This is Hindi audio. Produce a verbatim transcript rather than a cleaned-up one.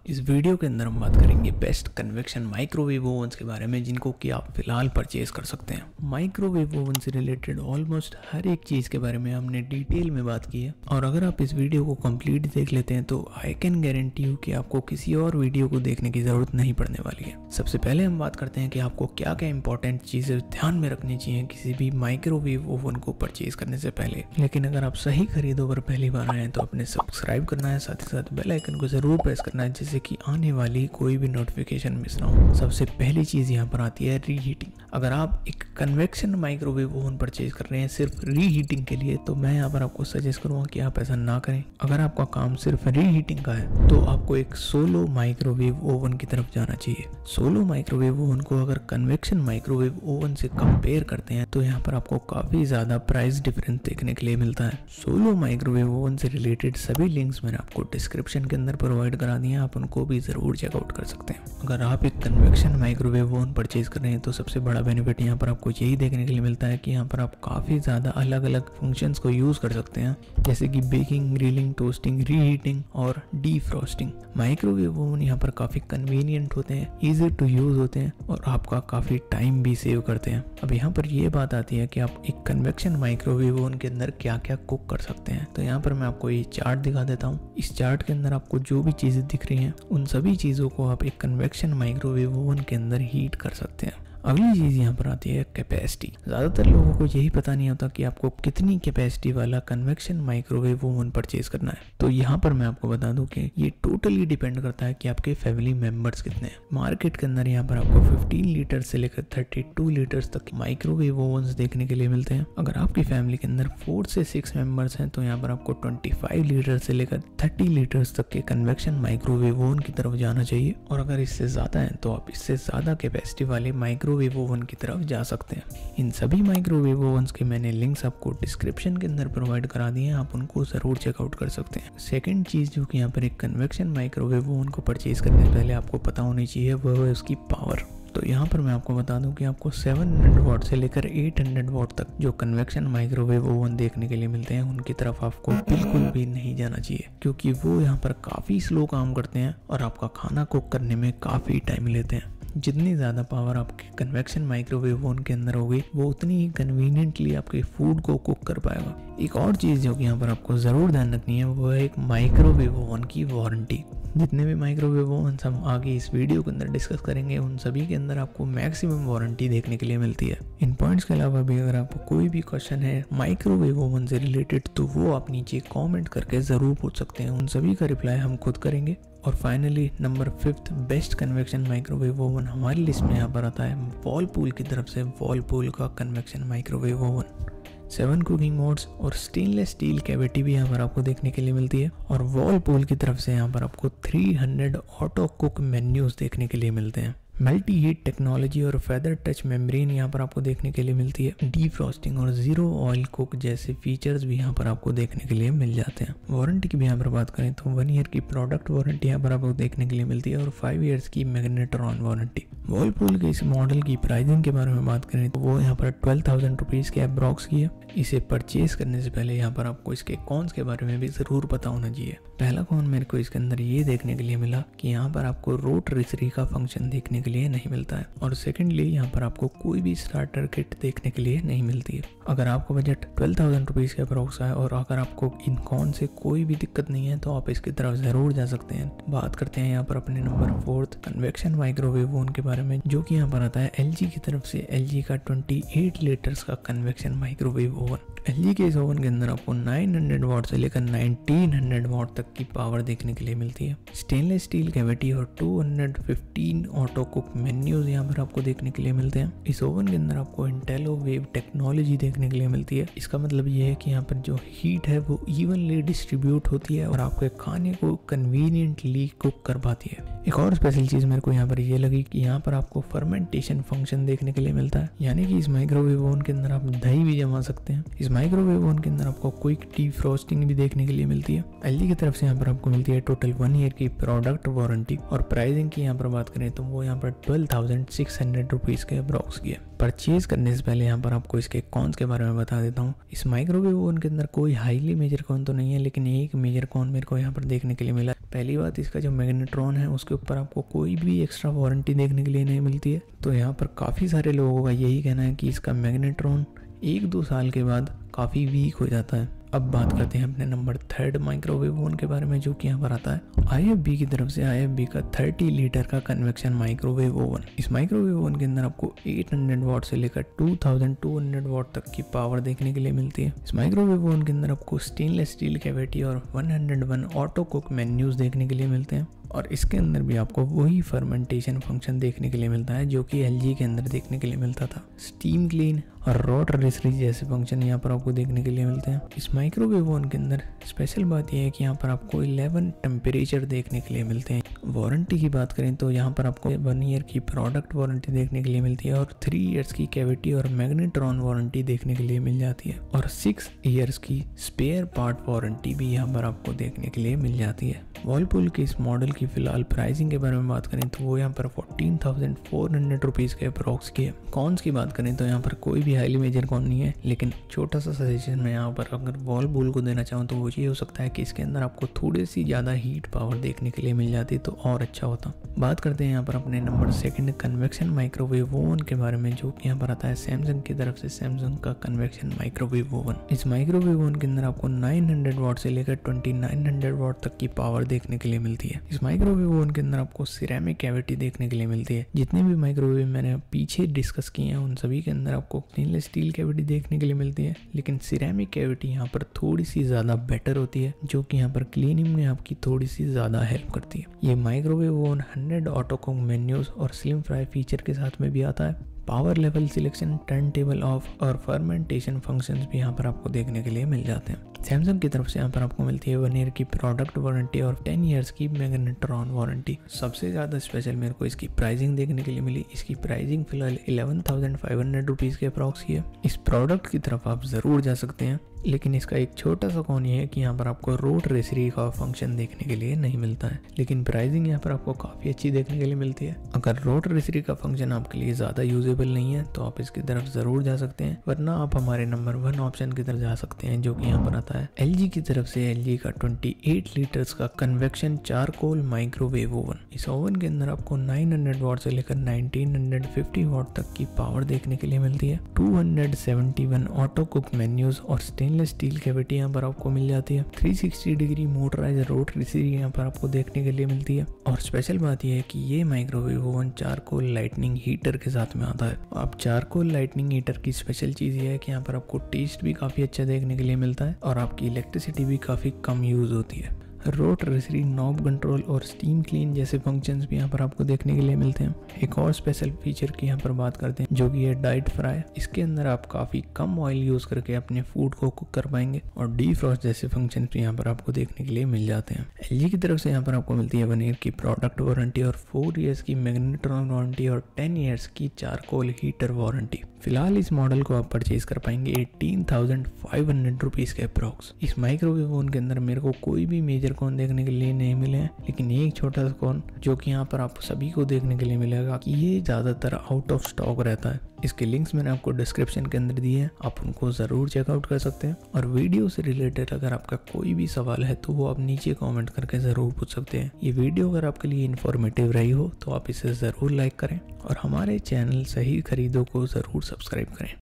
इस वीडियो के अंदर हम बात करेंगे बेस्ट कन्वेक्शन माइक्रोवेव ओवन्स के बारे में जिनको कि आप फिलहाल परचेज कर सकते हैं। माइक्रोवेव ओवन से रिलेटेड ऑलमोस्ट हर एक चीज़ के बारे में हमने डिटेल में बात की है और अगर आप इस वीडियो को कंप्लीट देख लेते हैं तो आई कैन गारंटी यू कि आपको किसी और वीडियो को देखने की ज़रूरत नहीं पड़ने वाली है। सबसे पहले हम बात करते हैं कि आपको क्या क्या इंपॉर्टेंट चीज़ें ध्यान में रखनी चाहिए किसी भी माइक्रोवेव ओवन को परचेज करने से पहले। लेकिन अगर आप सही खरीदो पर पहली बार आए तो अपने सब्सक्राइब करना है, साथ ही साथ बेल आइकन को ज़रूर प्रेस करना है जिससे कि आने वाली कोई भी नोटिफिकेशन मिस ना हो। सबसे पहली चीज़ यहाँ पर आती है रीहीटिंग। अगर आप एक कन्वेक्शन माइक्रोवेव ओवन परचेज कर रहे हैं सिर्फ रीहीटिंग के लिए तो मैं यहाँ पर आपको सजेस्ट करूँगा कि आप ऐसा ना करें। अगर आपका काम सिर्फ रीहीटिंग का है तो आपको एक सोलो माइक्रोवेव ओवन की तरफ जाना चाहिए। सोलो माइक्रोवेव ओवन को अगर कन्वेक्शन माइक्रोवेव ओवन से कंपेयर करते हैं तो यहाँ पर आपको काफ़ी ज़्यादा प्राइस डिफरेंस देखने के लिए मिलता है। सोलो माइक्रोवेव ओवन से रिलेटेड सभी लिंक्स मैंने आपको डिस्क्रिप्शन के अंदर प्रोवाइड करा दिए हैं, आप उनको भी ज़रूर चेकआउट कर सकते हैं। अगर आप एक कन्वेक्शन माइक्रोवेव ओवन परचेज कर रहे हैं तो सबसे बड़ा बेनिफिट यहाँ पर आपको यही देखने के लिए मिलता है कि यहाँ पर आप काफ़ी ज़्यादा अलग अलग फंक्शंस को यूज़ कर सकते हैं जैसे कि बेकिंग, ग्रिलिंग, टोस्टिंग, रीहीटिंग और डीफ्रॉस्टिंग। माइक्रोवेव ओवन यहाँ पर काफ़ी कन्वीनियंट होते हैं, ईजी टू यूज़ होते हैं और आपका काफ़ी टाइम भी सेव करते हैं। अब यहाँ पर ये बात आती है कि आप एक कन्वेक्शन माइक्रोवेव ओवन के अंदर क्या क्या कुक कर सकते हैं। तो यहाँ पर मैं आपको ये चार्ट दिखा देता हूँ। इस चार्ट के अंदर आपको जो भी चीज़ें दिख रही हैं उन सभी चीज़ों को आप एक कन्वेक्शन माइक्रोवेव ओवन के अंदर हीट कर सकते हैं। अगली चीज़ यहाँ पर आती है कैपेसिटी। ज़्यादातर लोगों को यही पता नहीं होता कि आपको कितनी कैपेसिटी वाला कन्वेक्शन माइक्रोवेव ओवन परचेज करना है। तो यहाँ पर मैं आपको बता दूं कि ये टोटली डिपेंड करता है कि आपके फैमिली मेंबर्स कितने हैं। मार्केट के अंदर यहाँ पर आपको पंद्रह लीटर से लेकर बत्तीस लीटर्स तक माइक्रोवेव ओवन्स देखने के लिए मिलते हैं। अगर आपकी फैमिली के अंदर फोर से सिक्स मेंबर्स हैं तो यहाँ पर आपको पच्चीस लीटर से लेकर तीस लीटर्स तक के कन्वेक्शन माइक्रोवेव ओवन की तरफ जाना चाहिए और अगर इससे ज़्यादा है तो आप इससे ज़्यादा कैपेसिटी वाले माइक्रो माइक्रोवेव ओवन की तरफ जा सकते हैं। इन सभी माइक्रोवेव ओवन्स के मैंने लिंक्स आपको डिस्क्रिप्शन के अंदर प्रोवाइड करा दिए हैं, आप उनको ज़रूर चेकआउट कर सकते हैं। सेकंड चीज़ जो कि यहाँ पर एक कन्वेक्शन माइक्रोवेव ओवन को परचेज करने से पहले आपको पता होनी चाहिए वह है उसकी पावर। तो यहाँ पर मैं आपको बता दूं कि आपको सात सौ वाट से लेकर आठ सौ वाट तक जो कन्वेक्शन माइक्रोवेव ओवन देखने के लिए मिलते हैं उनकी तरफ आपको बिल्कुल भी नहीं जाना चाहिए क्योंकि वो यहाँ पर काफ़ी स्लो काम करते हैं और आपका खाना कुक करने में काफ़ी टाइम लेते हैं। जितनी ज़्यादा पावर आपके कन्वेक्शन माइक्रोवेव ओवन के अंदर होगी वो उतनी ही कन्वीनियंटली आपके फूड को कुक कर पाएगा। एक और चीज़ जो कि यहाँ पर आपको ज़रूर ध्यान रखनी है वो है एक माइक्रोवेव ओवन की वारंटी। जितने भी माइक्रोवेव ओवन हम आगे इस वीडियो के अंदर डिस्कस करेंगे उन सभी के अंदर आपको मैक्सिमम वारंटी देखने के लिए मिलती है। इन पॉइंट्स के अलावा भी अगर आपको कोई भी क्वेश्चन है माइक्रोवेव ओवन से रिलेटेड तो वो आप नीचे कमेंट करके ज़रूर पूछ सकते हैं, उन सभी का रिप्लाई हम खुद करेंगे। और finally number fifth best convection microwave oven हमारी लिस्ट में यहाँ पर आता है वॉलपूल की तरफ से वॉलपूल का convection microwave oven. Seven cooking modes और स्टेनलेस स्टील कैविटी भी यहाँ पर आपको देखने के लिए मिलती है और वॉलपूल की तरफ से यहाँ पर आपको तीन सौ ऑटो कुक मेन्यूज देखने के लिए मिलते हैं। मल्टी हीट टेक्नोलॉजी और फेदर टच मेम्ब्रेन यहाँ पर आपको देखने के लिए मिलती है। डीफ्रॉस्टिंग और जीरो ऑयल कुक जैसे फीचर्स भी यहाँ पर आपको देखने के लिए मिल जाते हैं। वारंटी की भी यहाँ पर बात करें तो वन ईयर की प्रोडक्ट वारंटी यहाँ पर आपको देखने के लिए मिलती है और फाइव ईयर्स की मैग्नेट्रॉन वारंटी। वॉलपूल के इस मॉडल की प्राइसिंग के बारे में बात करें तो वो यहाँ पर ट्वेल्व थाउजेंड रुपीज़ के अप्रॉक्स की है। इसे परचेज करने से पहले यहाँ पर आपको इसके कॉन्स के बारे में भी ज़रूर पता होना चाहिए। पहला कॉन मेरे को इसके अंदर ये देखने के लिए मिला कि यहाँ पर आपको रोटरी का फंक्शन देखने के लिए नहीं मिलता है और सेकेंडली यहाँ पर आपको कोई भी स्टार्टर किट देखने के लिए नहीं मिलती है। अगर आपका बजट ट्वेल्व थाउजेंड रुपीज़ के अप्रॉक्स है और अगर आपको इन कॉन से कोई भी दिक्कत नहीं है तो आप इसकी तरफ ज़रूर जा सकते हैं। बात करते हैं यहाँ पर अपने number fourth convection microwave oven के बारे में जो कि यहाँ पर आता है एलजी की तरफ से। एलजी का अट्ठाईस लीटर्स का कन्वेक्शन माइक्रोवेव ओवन। एलजी के इस ओवन के अंदर आपको नौ सौ वाट से लेकर उन्नीस सौ वाट तक की पावर देखने के लिए मिलती है। स्टेनलेस स्टील कैविटी और दो सौ पंद्रह ऑटो कुक मेन्यूज यहाँ पर आपको देखने के लिए मिलते हैं। इस ओवन के अंदर आपको इंटेलो वेव टेक्नोलॉजी देखने के लिए मिलती है। इसका मतलब ये है कि यहाँ पर जो हीट है वो इवनली डिस्ट्रीब्यूट होती है और आपके खाने को कन्वीनियंटली कुक कर पाती है। एक और स्पेशल चीज़ मेरे को यहाँ पर ये लगी कि यहाँ पर आपको फर्मेंटेशन फंक्शन देखने के लिए मिलता है, यानी कि इस माइक्रोवेव ओवन के अंदर आप दही भी जमा सकते हैं। इस माइक्रोवेव ओवन के अंदर आपको क्विक डिफ्रॉस्टिंग भी देखने के लिए मिलती है। एलजी की तरफ से यहाँ पर आपको मिलती है टोटल वन ईयर की प्रोडक्ट वारंटी। और प्राइसिंग की यहाँ पर बात करें तो वो यहाँ पर twelve thousand six hundred rupees के अप्रॉक्स की है। परचेज करने से पहले यहाँ पर आपको इसके कॉन्स के बारे में बता देता हूँ। इस माइक्रोवेव ओवन के अंदर कोई हाईली मेजर कॉन तो नहीं है, लेकिन एक मेजर कॉन मेरे को यहाँ पर देखने के लिए मिला। पहली बात, इसका जो मैग्नेट्रॉन है उसके ऊपर आपको कोई भी एक्स्ट्रा वारंटी देखने के लिए नहीं मिलती है। तो यहाँ पर काफ़ी सारे लोगों का यही कहना है कि इसका मैग्नेट्रॉन एक दो साल के बाद काफ़ी वीक हो जाता है। अब बात करते हैं अपने नंबर थर्ड माइक्रोवेव ओवन के बारे में, जो कि यहाँ पर आता है आई एफ बी की तरफ से। आई एफ बी का थर्टी लीटर का कन्वेक्शन माइक्रोवेव ओवन। इस माइक्रोवेव ओवन के अंदर आपको एट हंड्रेड वाट से लेकर two thousand two hundred watt तक की पावर देखने के लिए मिलती है। इस माइक्रोवेव ओवन के अंदर आपको स्टेनलेस स्टील कैविटी और one hundred one auto cook menus देखने के लिए मिलते हैं। और इसके अंदर भी आपको वही फर्मेंटेशन फंक्शन देखने के लिए मिलता है जो कि एलजी के अंदर देखने के लिए मिलता था। स्टीम क्लीन और रोटर रिसरीज जैसे फंक्शन यहाँ पर आपको देखने के लिए मिलते हैं। इस माइक्रोवेव ओवन के अंदर स्पेशल बात यह है कि यहाँ पर आपको इलेवन टेम्परेचर देखने के लिए मिलते हैं। वारंटी की बात करें तो यहाँ पर आपको वन ईयर की प्रोडक्ट वारंटी देखने के लिए मिलती है और थ्री ईयर्स की कैविटी और मैग्नेट्रॉन वारंटी देखने के लिए मिल जाती है और सिक्स ईयर्स की स्पेयर पार्ट वारंटी भी यहाँ पर आपको देखने के लिए मिल जाती है। वर्लपूल के इस मॉडल की फिलहाल प्राइसिंग के बारे में बात करें तो वो यहाँ पर fourteen thousand four hundred rupees के अप्रॉक्स की है। कॉन्स की बात करें तो यहाँ पर कोई भी हाईली मेजर कॉन नहीं है, लेकिन छोटा सा सजेशन मैं यहाँ पर अगर वर्लपूल को देना चाहूँ तो वो ये हो सकता है कि इसके अंदर आपको थोड़ी सी ज़्यादा हीट पावर देखने के लिए मिल जाती तो और अच्छा होता। बात करते हैं यहाँ पर अपने number second convection microwave oven के बारे में, जो कि यहाँ पर आता है सैमसंग की तरफ से। सैमसंग का कन्वेक्शन माइक्रोवेव ओवन। इस माइक्रोवेव ओवन के अंदर आपको नाइन हंड्रेड वाट से लेकर ट्वेंटी नाइन हंड्रेड वाट तक की पावर देखने के लिए मिलती है। इस माइक्रोवेव ओवन के अंदर आपको सिरेमिक कैविटी देखने के लिए मिलती है। जितने भी माइक्रोवेव मैंने पीछे डिस्कस किए हैं उन सभी के अंदर आपको स्टेनलेस स्टील कैविटी देखने के लिए मिलती है, लेकिन सिरेमिक कैविटी यहाँ पर थोड़ी सी ज़्यादा बेटर होती है, जो कि यहाँ पर क्लीनिंग में आपकी थोड़ी सी ज़्यादा हेल्प करती है। ये microwave oven hundred auto cook menus और स्लिम फ्राई फीचर के साथ में भी आता है। Power level selection, turn table off और फर्मेंटेशन फंक्शंस भी यहाँ पर आपको देखने के लिए मिल जाते हैं। सैमसंग की तरफ से यहाँ पर आपको मिलती है वन ईयर की प्रोडक्ट वारंटी और टेन ईयर्स की मैग्नेट्रॉन वारंटी। सबसे ज़्यादा स्पेशल मेरे को इसकी प्राइसिंग देखने के लिए मिली। इसकी प्राइसिंग फिलहाल eleven thousand five hundred rupees के अप्रॉक्स की है। इस प्रोडक्ट की तरफ आप ज़रूर जा सकते हैं, लेकिन इसका एक छोटा सा कौन ये है कि यहाँ पर आपको रोट रेसरी का फंक्शन देखने के लिए नहीं मिलता है, लेकिन प्राइसिंग यहाँ पर आपको काफ़ी अच्छी देखने के लिए मिलती है। अगर रोट रेसरी का फंक्शन आपके लिए ज़्यादा यूजेबल नहीं है तो आप इसकी तरफ ज़रूर जा सकते हैं, वरना आप हमारे नंबर वन ऑप्शन की तरफ जा सकते हैं, जो कि यहाँ पर आता है एलजी की तरफ से। एलजी का ट्वेंटी एट लीटर्स का कन्वेक्शन चारकोल माइक्रोवेव ओवन। इस ओवन के अंदर आपको नाइन हंड्रेड वाट से लेकर नाइनटीन फिफ्टी वाट तक की पावर देखने के लिए मिलती है। Two seventy one auto cook menus और स्टेनलेस स्टील कैविटी यहाँ पर आपको मिल जाती है। Three sixty degree motorised rotisserie यहाँ पर आपको देखने के लिए मिलती है। और स्पेशल बात यह है कि ये microwave oven charcoal lightning heater के साथ में आता है। अब चारकोल लाइटनिंग हीटर की स्पेशल चीज़ ये है कि यहाँ पर आपको टेस्ट भी काफ़ी अच्छा देखने के लिए मिलता है और आपकी इलेक्ट्रिसिटी भी काफ़ी कम यूज़ होती है। रोट रेसरी, नॉब कंट्रोल और स्टीम क्लीन जैसे फंक्शंस भी यहाँ पर आपको देखने के लिए मिलते हैं। एक और स्पेशल फीचर की यहाँ पर बात करते हैं, जो कि है डाइट फ्राई। इसके अंदर आप काफ़ी कम ऑयल यूज़ करके अपने फूड को कुक कर पाएंगे और डीफ्रॉस्ट जैसे फंक्शंस भी यहाँ पर आपको देखने के लिए मिल जाते हैं। एलजी की तरफ से यहाँ पर आपको मिलती है वन ईयर की प्रोडक्ट वारंटी और फोर ईयर्स की मैग्नेट्रॉन वारंटी और टेन ईयर्स की चारकोल हीटर वारंटी। फिलहाल इस मॉडल को आप परचेज कर पाएंगे eighteen thousand five hundred rupees के अप्रॉक्स। इस माइक्रोवेव ओवन के अंदर मेरे को कोई भी मेजर कॉन देखने के लिए नहीं मिले हैं, लेकिन एक छोटा सा कॉन जो कि यहाँ पर आप सभी को देखने के लिए मिलेगा कि ये ज़्यादातर आउट ऑफ स्टॉक रहता है। इसके लिंक्स मैंने आपको डिस्क्रिप्शन के अंदर दिए हैं, आप उनको ज़रूर चेकआउट कर सकते हैं। और वीडियो से रिलेटेड अगर आपका कोई भी सवाल है तो वो आप नीचे कमेंट करके ज़रूर पूछ सकते हैं। ये वीडियो अगर आपके लिए इन्फॉर्मेटिव रही हो तो आप इसे ज़रूर लाइक करें और हमारे चैनल सही खरीदो को ज़रूर सब्सक्राइब करें।